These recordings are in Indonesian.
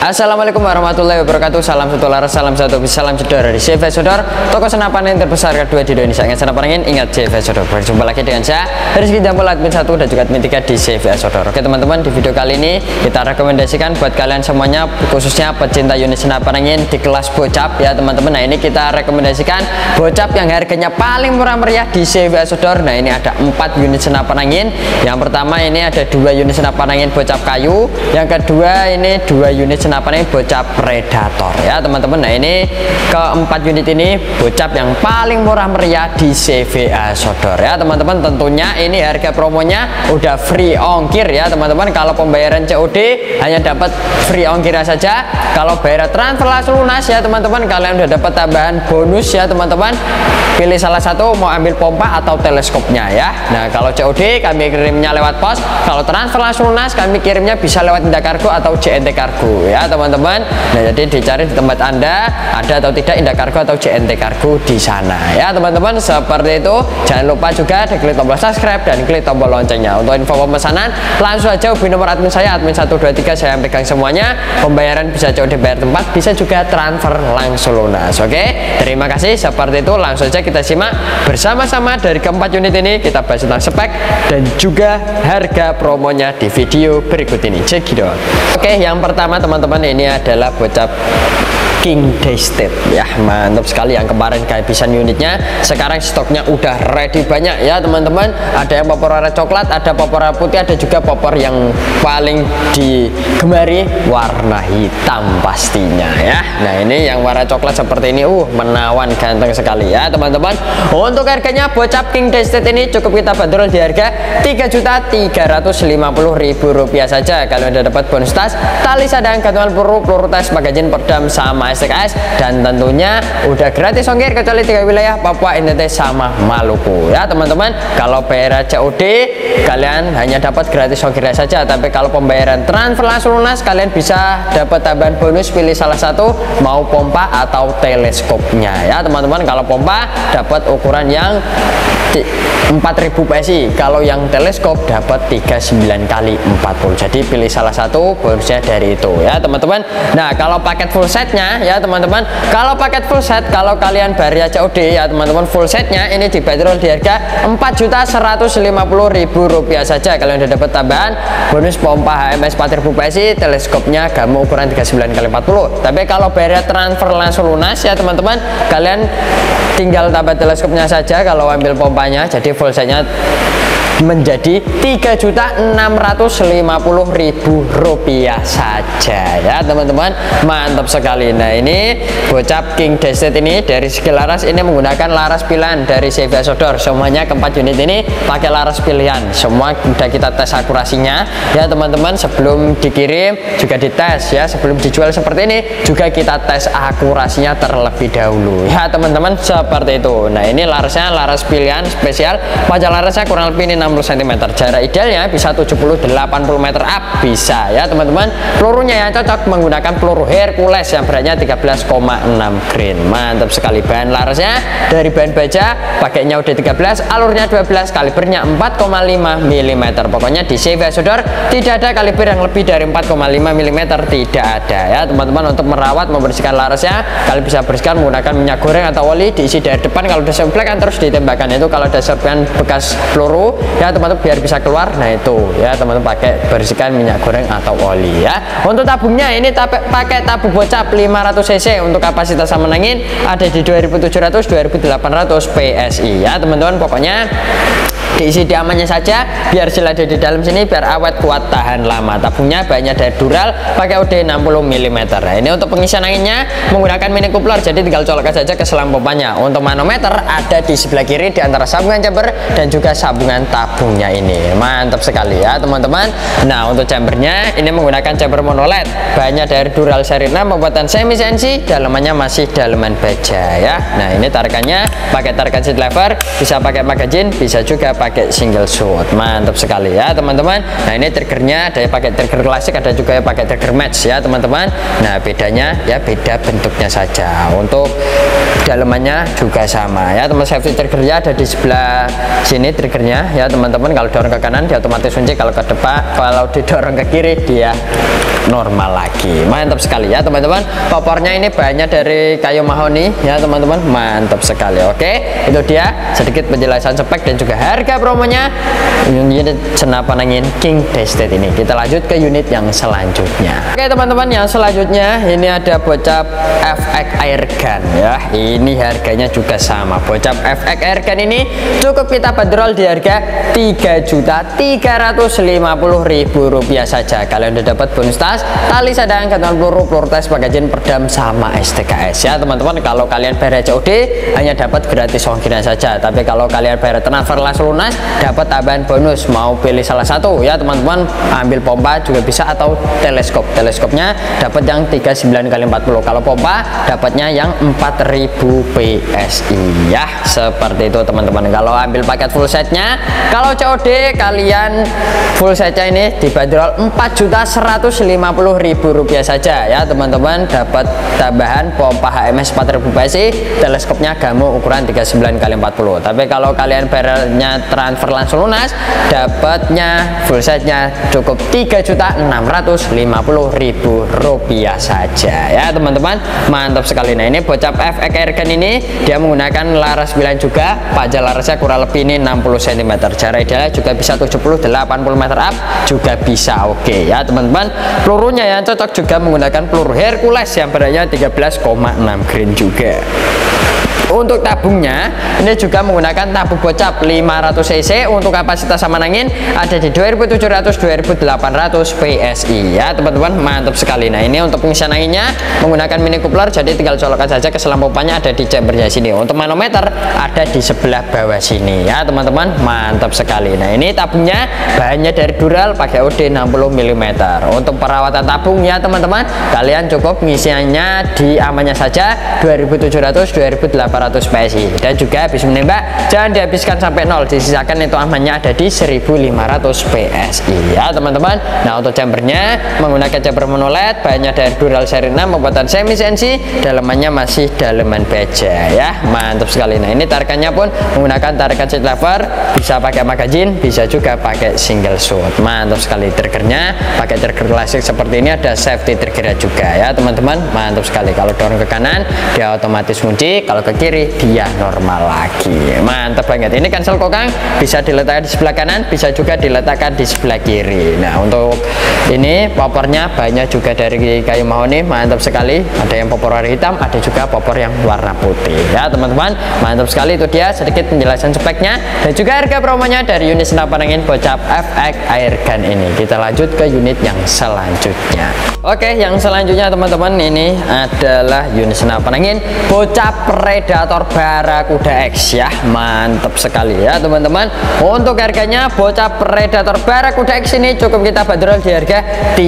Assalamualaikum warahmatullahi wabarakatuh. Salam satu laras, salam satu bis, salam jedor dari CV Sodor, toko senapan yang terbesar kedua di Indonesia. Ingat senapan angin, ingat CV Sodor. Berjumpa lagi dengan saya Rizky Jampol, admin 1 dan juga admin 3 di CV Sodor. Oke teman-teman, di video kali ini kita rekomendasikan buat kalian semuanya, khususnya pecinta unit senapan angin di kelas bocap ya teman-teman. Nah ini kita rekomendasikan bocap yang harganya paling murah meriah di CV Sodor. Nah ini ada 4 unit senapan angin. Yang pertama ini ada 2 unit senapan angin bocap kayu. Yang kedua ini 2 unit senapan angin bocap predator ya teman-teman. Nah ini keempat unit ini bocap yang paling murah meriah di CVA Sodor ya teman-teman. Tentunya ini harga promonya udah free ongkir ya teman-teman. Kalau pembayaran COD hanya dapat free ongkir saja. Kalau bayar transfer langsung lunas ya teman-teman, kalian udah dapat tambahan bonus ya teman-teman. Pilih salah satu, mau ambil pompa atau teleskopnya ya. Nah kalau COD kami kirimnya lewat pos, kalau transfer langsung lunas kami kirimnya bisa lewat Indah Kargo atau JNT Kargo ya teman-teman. Nah jadi dicari di tempat Anda ada atau tidak Indah Kargo atau JNT Kargo di sana ya teman-teman. Seperti itu, jangan lupa juga diklik tombol subscribe dan klik tombol loncengnya. Untuk info pemesanan langsung aja hubungi nomor admin saya, admin 123, saya yang pegang semuanya. Pembayaran bisa COD bayar tempat, bisa juga transfer langsung lunas. Oke, terima kasih. Seperti itu, langsung saja kita simak bersama-sama dari keempat unit ini. Kita bahas tentang spek dan juga harga promonya di video berikut ini. Cekidot. Oke, yang pertama teman-teman ini adalah bocap King Daystate ya, mantap sekali. Yang kemarin kehabisan unitnya, sekarang stoknya udah ready banyak ya teman-teman. Ada yang popor warna coklat, ada popor warna putih, ada juga popor yang paling digemari warna hitam pastinya ya. Nah ini yang warna coklat seperti ini, menawan, ganteng sekali ya teman-teman. Untuk harganya bocap King Daystate ini cukup kita bandrol di harga Rp3.350.000 saja. Kalian udah dapat bonus tas, tali sadang, gantungan peluru tes, magazin, perdam, sama STKS, dan tentunya udah gratis ongkir kecuali 3 wilayah, Papua, NTT, sama Maluku ya teman-teman. Kalau bayar COD kalian hanya dapat gratis ongkir saja, tapi kalau pembayaran transfer langsung lunas kalian bisa dapat tambahan bonus. Pilih salah satu, mau pompa atau teleskopnya ya teman-teman. Kalau pompa dapat ukuran yang 4000 PSI, kalau yang teleskop dapat 39 kali 40. Jadi pilih salah satu, bonusnya dari itu ya teman-teman. Nah kalau paket full setnya ya teman-teman, kalau paket full set, kalau kalian bayar COD ya teman-teman, full setnya ini dibanderol di harga Rp4.150.000 saja. Kalian udah dapat tambahan bonus pompa HMS 4000 PSI, teleskopnya gamu ukuran 39 kali 40. Tapi kalau bayar transfer langsung lunas ya teman-teman, kalian tinggal tambah teleskopnya saja kalau ambil pompanya. Jadi full setnya menjadi Rp3.650.000 saja ya teman-teman. Mantap sekali. Nah ini bocap King Daystate ini dari segi laras ini menggunakan laras pilihan dari CV Sodor. Semuanya keempat unit ini pakai laras pilihan, semua udah kita tes akurasinya ya teman-teman. Sebelum dikirim juga dites ya, sebelum dijual seperti ini juga kita tes akurasinya terlebih dahulu ya teman-teman. Seperti itu. Nah ini larasnya laras pilihan spesial, panjang larasnya kurang lebih ini 60 cm, jarak idealnya bisa 70-80 meter up bisa ya teman-teman. Pelurunya yang cocok menggunakan peluru Hercules yang beratnya 13,6 grain. Mantap sekali. Bahan larasnya dari bahan baja, pakainya udah 13, alurnya 12, kalibernya 4,5 mm. Pokoknya di CV Sodor tidak ada kaliber yang lebih dari 4,5 mm, tidak ada ya teman-teman. Untuk merawat, membersihkan larasnya, kalian bisa bersihkan menggunakan minyak goreng atau oli, diisi dari depan. Kalau udah semplek kan terus ditembakkan. Itu kalau ada serpihan bekas peluru ya teman-teman biar bisa keluar. Nah itu ya teman-teman, pakai bersihkan minyak goreng atau oli ya. Untuk tabungnya ini pakai tabung bocap 500 cc. Untuk kapasitas sama angin ada di 2700-2800 PSI ya teman-teman. Pokoknya diisi di amannya saja, biar sila ada di dalam sini, biar awet, kuat, tahan lama. Tabungnya banyak dari Dural, pakai OD 60 mm. Nah ini untuk pengisian anginnya menggunakan mini coupler, jadi tinggal colokkan saja ke selang pompanya. Untuk manometer ada di sebelah kiri di antara sambungan chamber dan juga sambungan tabungnya ini. Mantap sekali ya teman-teman. Nah untuk chambernya ini menggunakan chamber monoled, banyak dari Dural seri 6, pembuatan semi CNC, dalamannya masih dalaman baja ya. Nah ini tarikannya pakai tarikan seat lever, bisa pakai magazine, bisa juga pakai pakai single shot. Mantap sekali ya teman-teman. Nah ini triggernya ada yang pakai trigger klasik, ada juga yang pakai trigger match ya teman-teman. Nah bedanya ya beda bentuknya saja. Untuk dalamannya juga sama ya teman. Safety triggernya ada di sebelah sini triggernya ya teman-teman. Kalau dorong ke kanan dia otomatis kunci, kalau ke depan, kalau didorong ke kiri dia normal lagi. Mantap sekali ya teman-teman. Popornya ini bahannya dari kayu mahoni ya teman-teman. Mantap sekali. Oke, itu dia sedikit penjelasan spek dan juga harga promonya unit senapan angin King Destet ini. Kita lanjut ke unit yang selanjutnya. Oke teman-teman, yang selanjutnya ini ada Bocap FX Airgun ya. Ini harganya juga sama. Bocap FX Airgun ini cukup kita bandrol di harga Rp3.350.000 saja. Kalian udah dapat bonus tas, tali sadang, gantungan peluru, peluru tes, magazin, perdam, sama STKS ya teman-teman. Kalau kalian bayar COD hanya dapat gratis ongkirnya saja, tapi kalau kalian bayar transfer langsung lunas dapat tambahan bonus. Mau pilih salah satu ya teman-teman, ambil pompa juga bisa atau teleskop. Teleskopnya dapat yang 39x40, kalau pompa dapatnya yang 4000 PSI ya, seperti itu teman-teman. Kalau ambil paket full setnya, kalau COD kalian full setnya ini dibanderol Rp4.150.000 saja ya teman-teman. Dapat tambahan pompa HMS 4000 PSI, teleskopnya Gamo ukuran 39x40. Tapi kalau kalian bayarnya transfer langsung lunas, dapatnya full setnya cukup Rp3.650.000 saja ya teman-teman. Mantap sekali. Nah ini Bocap FX Airgun ini dia menggunakan laras 9 juga. Panjang larasnya kurang lebih ini 60 cm. Jarak idealnya juga bisa 70-80 meter up juga bisa. Oke ya teman-teman. Pelurunya yang cocok juga menggunakan peluru Hercules yang beratnya 13,6 grain juga. Untuk tabungnya ini juga menggunakan tabung Bocap 500 cc. Untuk kapasitas aman angin ada di 2700-2800 PSI ya teman-teman. Mantap sekali. Nah ini untuk pengisian anginnya menggunakan mini coupler, jadi tinggal colokan saja ke selang pompanya, ada di chambernya sini. Untuk manometer ada di sebelah bawah sini ya teman-teman. Mantap sekali. Nah ini tabungnya bahannya dari Dural, pakai OD 60 mm. Untuk perawatan tabung ya teman-teman, kalian cukup pengisiannya di amannya saja 2700-2800 PSI, dan juga habis menembak jangan dihabiskan sampai nol, disisakan itu amannya ada di 1500 PSI ya teman-teman. Nah untuk chambernya menggunakan chamber monoled, bahannya dari Dural seri 6, pembuatan semi CNC, dalamannya masih dalaman baja ya. Mantap sekali. Nah ini tarikannya pun menggunakan tarikan seat lever, bisa pakai magazin, bisa juga pakai single shot. Mantap sekali. Triggernya pakai trigger klasik seperti ini, ada safety triggernya juga ya teman-teman. Mantap sekali. Kalau dorong ke kanan dia otomatis kunci, kalau ke kiri dia normal lagi. Mantap banget. Ini cancel kokang bisa diletakkan di sebelah kanan, bisa juga diletakkan di sebelah kiri. Nah untuk ini popornya banyak juga dari kayu mahoni. Mantap sekali. Ada yang popor warna hitam, ada juga popor yang warna putih ya teman-teman. Mantap sekali. Itu dia sedikit penjelasan speknya dan juga harga promonya dari unit senapan angin Bocap FX Airgun ini. Kita lanjut ke unit yang selanjutnya. Oke, yang selanjutnya teman-teman, ini adalah unit senapan angin Bocap Predator Barracuda X ya. Mantap sekali ya teman-teman. Untuk harganya Bocap Predator Barracuda X ini cukup kita bandrol di harga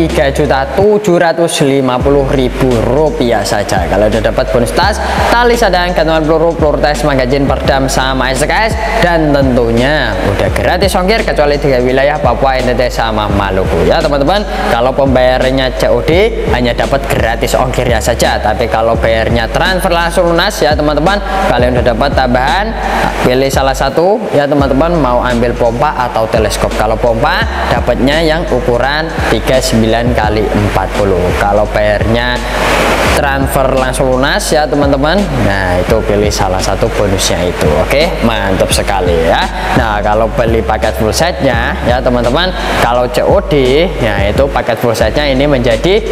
Rp3.750.000 saja. Kalau udah dapat bonus tas, tali sadang, gantungan peluru, peluru tes, magazin, perdam, sama SKS, dan tentunya udah gratis ongkir kecuali di wilayah Papua, NTT, sama Maluku ya teman-teman. Kalau pembayarannya COD hanya dapat gratis ongkirnya saja, tapi kalau bayarnya transfer langsung lunas ya teman-teman, kalian udah dapat tambahan. Pilih salah satu ya teman-teman, mau ambil pompa atau teleskop. Kalau pompa dapatnya yang ukuran 39x40. Kalau bayarnya transfer langsung lunas ya teman-teman, nah itu pilih salah satu bonusnya itu. Oke, mantap sekali ya. Nah kalau beli paket full setnya ya teman-teman, kalau COD ya itu paket full setnya ini menjadi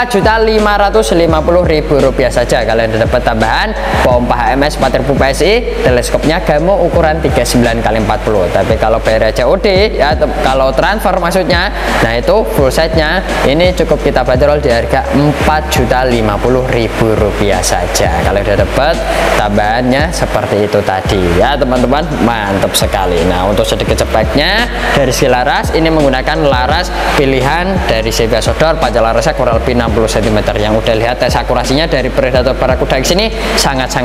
Rp4.550.000 saja. Kalian dapat tambahan pompa HMS 4000 PSI, teleskopnya Gamo ukuran 39x40. Tapi kalau bayar COD ya, kalau transfer maksudnya, nah itu full setnya ini cukup kita bandrol di harga Rp4.050.000 saja. Kalau udah dapat tambahannya seperti itu tadi ya teman-teman. Mantap sekali. Nah untuk sedikit speknya dari segi laras, ini menggunakan laras pilihan dari CV Sodor. Panjang larasnya kurang lebih 60 cm. Yang udah lihat tes akurasinya dari Predator Barracuda X ini sangat-sangat mengesankan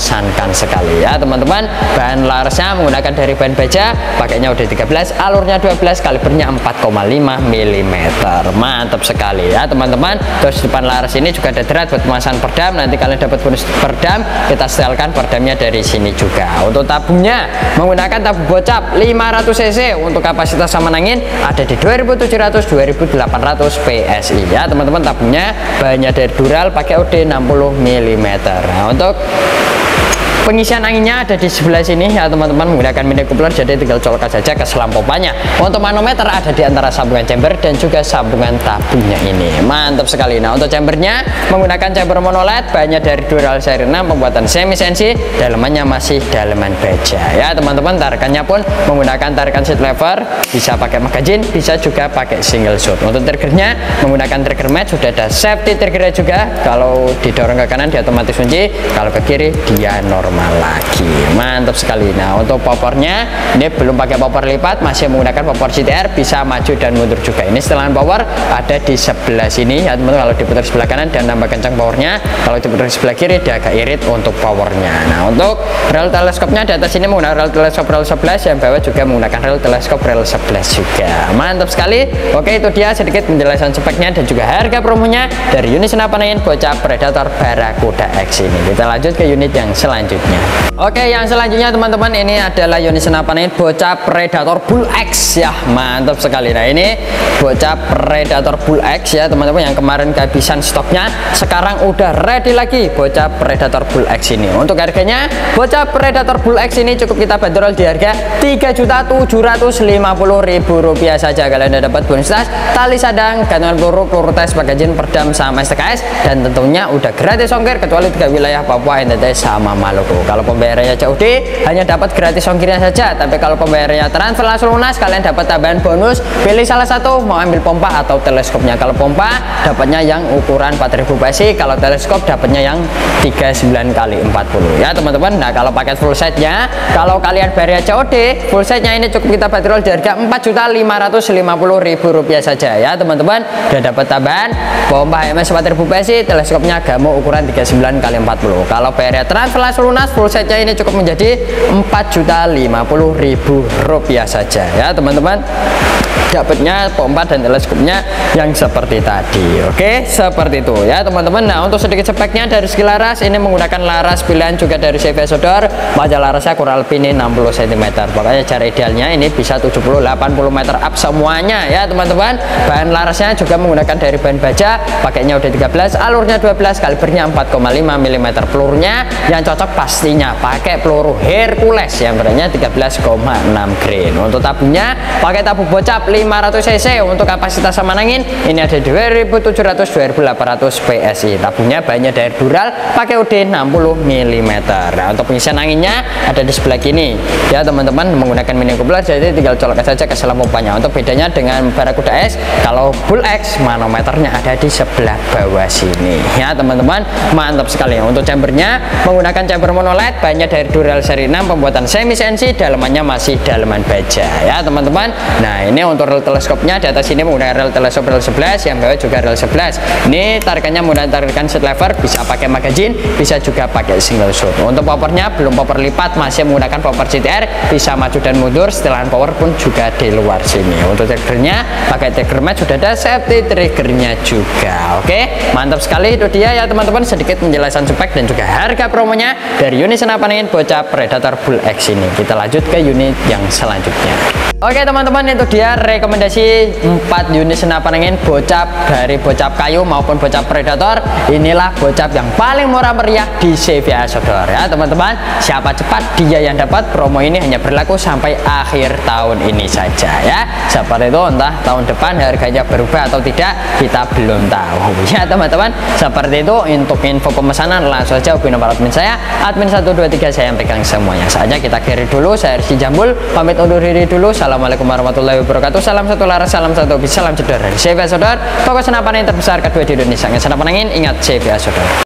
mengesankan sekali ya teman-teman. Bahan larasnya menggunakan dari bahan baja, pakainya udah 13, alurnya 12, kalibernya 4,5 mm. Mantap sekali ya teman-teman. Terus depan laras ini juga ada drat buat pemasangan perdam, nanti kalian dapat bonus perdam, kita setelkan perdamnya dari sini juga. Untuk tabungnya menggunakan tabung bocap 500 cc, untuk kapasitas sama angin ada di 2700-2800 PSI ya teman-teman. Tabungnya bahannya dari dural, pakai OD 60 mm. Nah, untuk pengisian anginnya ada di sebelah sini ya teman-teman, menggunakan mini coupler, jadi tinggal colokkan saja ke selang pompanya. Untuk manometer ada di antara sambungan chamber dan juga sambungan tabungnya ini. Mantap sekali. Nah, untuk chambernya menggunakan chamber mono LED, bahannya dari Dural seri 6, pembuatan semi sensi, dalemannya masih daleman baja ya teman-teman. Tarikannya pun menggunakan tarikan seat lever, bisa pakai magazine, bisa juga pakai single shot. Untuk triggernya menggunakan trigger match, sudah ada safety triggernya juga. Kalau didorong ke kanan dia otomatis kunci, kalau ke kiri dia normal lagi. Mantap sekali. Nah, untuk popornya ini belum pakai popor lipat, masih menggunakan popor CTR, bisa maju dan mundur juga. Ini setelan power ada di sebelah sini ya teman-teman. Kalau diputar sebelah kanan dan nambah kencang powernya, kalau diputar sebelah kiri dia agak irit untuk powernya. Nah, untuk rel teleskopnya di atas ini menggunakan rel teleskop rel 11, yang bawah juga menggunakan rel teleskop rel 11 juga. Mantap sekali. Oke, itu dia sedikit penjelasan speknya dan juga harga promonya dari unit senapan angin bocap Predator Barracuda X ini. Kita lanjut ke unit yang selanjutnya. Oke, yang selanjutnya teman-teman, ini adalah unit senapan angin bocap Predator Bull X ya. Mantap sekali. Nah, ini bocap Predator Bull X ya teman-teman, yang kemarin kehabisan stoknya, sekarang udah ready lagi bocap Predator Bull X ini. Untuk harganya bocap Predator Bull X ini cukup kita bandrol di harga Rp3.750.000 saja. Kalian udah dapat bonus tas, tali sadang, gantungan peluru, peluru tes, magazine, perdam sama STKS, dan tentunya udah gratis ongkir kecuali 3 wilayah Papua, NTT sama Maluku. Kalau pembayarannya COD hanya dapat gratis ongkirnya saja, tapi kalau pembayarannya transfer langsung lunas kalian dapat tambahan bonus. Pilih salah satu, mau ambil pompa atau teleskopnya. Kalau pompa dapatnya yang ukuran 4000 PSI, kalau teleskop dapatnya yang 39x40 ya teman-teman. Nah, kalau paket full setnya, kalau kalian bayarnya COD full setnya ini cukup kita bandrol di harga Rp4.550.000 saja ya teman-teman. Dan dapat tambahan pompa HMS 4000 PSI, teleskopnya Gamo ukuran 39x40. Kalau bayarnya transfer langsung lunas full setnya ini cukup menjadi Rp4.050.000 saja ya teman-teman. Dapatnya pompa dan teleskopnya yang seperti tadi. Oke, seperti itu ya teman-teman. Nah, untuk sedikit speknya dari segi laras, ini menggunakan laras pilihan juga dari CV Sodor. Panjang larasnya kurang lebih ini 60 cm. Pokoknya cara idealnya ini bisa 70-80 meter up semuanya ya teman-teman. Bahan larasnya juga menggunakan dari bahan baja, pakainya udah 13, alurnya 12, kalibernya 4,5 mm. Pelurunya yang cocok pastinya pakai peluru Hercules yang beratnya 13,6 grain. Untuk tabungnya pakai tabung bocap 500 cc, untuk kapasitas sama angin ini ada 2700-2800 PSI. Tabungnya bahannya dari Dural, pakai OD 60 mm. Nah, untuk pengisian anginnya ada di sebelah kini ya teman-teman, menggunakan mini coupler, jadi tinggal colokkan saja ke selang pompanya. Untuk bedanya dengan Barracuda X, kalau Bull X manometernya ada di sebelah bawah sini ya teman-teman. Mantap sekali. Untuk chambernya menggunakan chamber mono LED, bahannya dari Dural seri 6, pembuatan semi sensi, dalemannya masih daleman baja ya teman-teman. Nah, ini untuk rel teleskopnya di atas ini menggunakan rel teleskop rel 11, yang bawah juga rel 11. Ini tarikannya menggunakan tarikan seat lever, bisa pakai magazine, bisa juga pakai single shot. Untuk popornya belum popor lipat, masih menggunakan popor CTR, bisa maju dan mundur. Setelan power pun juga di luar sini. Untuk triggernya pakai trigger match, sudah ada safety triggernya juga. Oke, mantap sekali. Itu dia ya teman-teman, sedikit penjelasan spek dan juga harga promonya dari unit senapan angin bocap Predator Bull X ini. Kita lanjut ke unit yang selanjutnya. Oke teman-teman, itu dia rekomendasi 4 unit senapan angin bocap dari bocap kayu maupun bocap Predator. Inilah bocap yang paling murah meriah di CV Sodor ya teman-teman. Siapa cepat dia yang dapat. Promo ini hanya berlaku sampai akhir tahun ini saja ya. Seperti itu, entah tahun depan harganya berubah atau tidak kita belum tahu ya teman-teman. Seperti itu. Untuk info pemesanan langsung saja hubungi nomor admin saya, admin 123, saya yang pegang semuanya. Saatnya kita akhiri dulu. Saya Rizky Jambul pamit undur diri dulu. Assalamualaikum warahmatullahi wabarakatuh. Salam satu laras, salam satu hobi, salam jedor dari CV Sodor, toko senapan angin terbesar kedua di Indonesia. Senapan angin, ingat CV Sodor.